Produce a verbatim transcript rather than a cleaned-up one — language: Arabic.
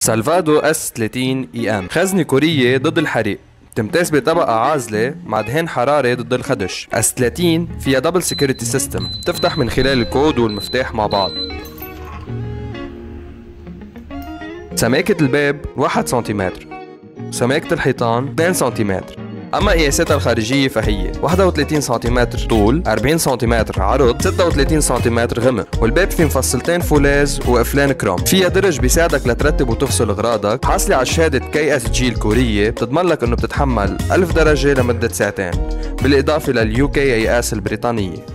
سالفادو اس ثلاثين اي ام خزنة كورية ضد الحريق، تمتاز بطبقة عازلة مع دهان حراري ضد الخدش. اس ثلاثين فيها دبل سيكوريتي سيستم تفتح من خلال الكود والمفتاح مع بعض. سماكة الباب واحد سنتيمتر، سماكة الحيطان اثنين سنتيمتر. اما قياساتها الخارجية فهي واحد وثلاثين سنتيمتر طول، أربعين سنتيمتر عرض، ستة وثلاثين سنتيمتر غمق. والباب فيه مفصلتين فولاذ وقفلان كروم. فيها درج بيساعدك لترتب وتفصل اغراضك. حاصلة على شهادة كي اس جي الكورية بتضمن لك انه بتتحمل ألف درجة لمدة ساعتين، بالاضافة لليو كي اي اس البريطانية.